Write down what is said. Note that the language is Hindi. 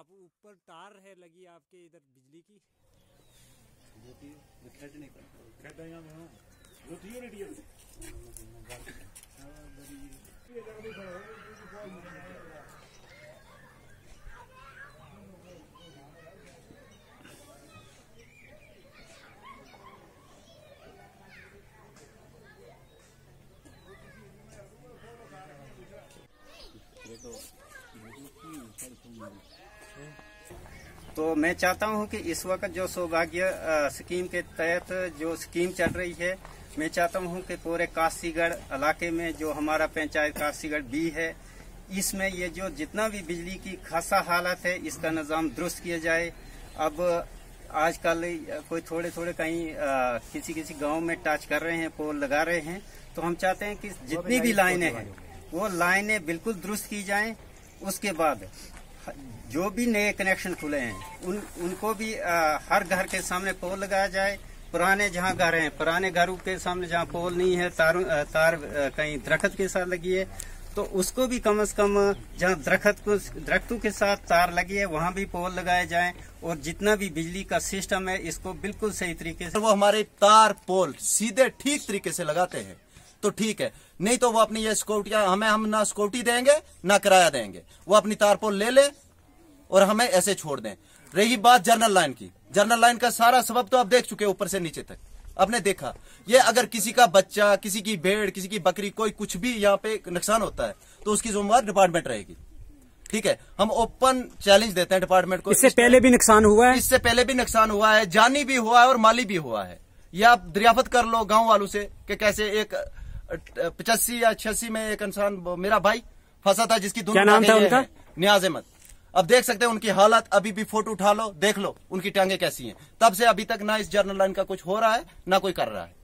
आप ऊपर तार है लगी आपके इधर बिजली की तो मैं चाहता हूं कि इस वक्त जो सौभाग्य स्कीम के तहत जो स्कीम चल रही है, मैं चाहता हूं कि पूरे काशीगढ़ इलाके में जो हमारा पंचायत काशीगढ़ बी है, इसमें ये जो जितना भी बिजली की खासा हालत है, इसका निजाम दुरुस्त किया जाए। अब आजकल कोई थोड़े थोड़े कहीं किसी किसी गांव में टच कर रहे हैं, पोल लगा रहे हैं, तो हम चाहते हैं कि जितनी भी लाइनें हैं वो लाइनें बिल्कुल दुरुस्त की जाएं। उसके बाद जो भी नए कनेक्शन खुले हैं उनको भी हर घर के सामने पोल लगाया जाए। पुराने जहां घर हैं, पुराने घरों के सामने जहां पोल नहीं है, तार कहीं दरख्त के साथ लगी है, तो उसको भी कम से कम जहां दरख्तों के साथ तार लगी है वहां भी पोल लगाए जाएं। और जितना भी बिजली का सिस्टम है इसको बिल्कुल सही तरीके से वो हमारे तार पोल सीधे ठीक तरीके से लगाते हैं तो ठीक है, नहीं तो वो अपनी ये सिक्योरिटियां हम ना सिक्योरिटी देंगे ना किराया देंगे। वो अपनी तार पोल ले ले और हमें ऐसे छोड़ दें। रही बात जर्नल लाइन की, जर्नल लाइन का सारा सबब तो आप देख चुके ऊपर से नीचे तक आपने देखा। ये अगर किसी का बच्चा, किसी की भेड़, किसी की बकरी, कोई कुछ भी यहाँ पे नुकसान होता है तो उसकी जिम्मेदारी डिपार्टमेंट रहेगी। ठीक है, हम ओपन चैलेंज देते हैं डिपार्टमेंट को। इससे पहले भी नुकसान हुआ है, इससे पहले भी नुकसान हुआ है, जानी भी हुआ है और माली भी हुआ है। ये आप दरियाफत कर लो गांव वालों से कि कैसे एक 85 या 86 में एक इंसान, मेरा भाई फंसा था, जिसकी क्या नाम था उनका? नियाज अहमद। अब देख सकते हैं उनकी हालत, अभी भी फोटो उठा लो, देख लो उनकी टांगे कैसी हैं। तब से अभी तक ना इस जर्नल लाइन का कुछ हो रहा है ना कोई कर रहा है।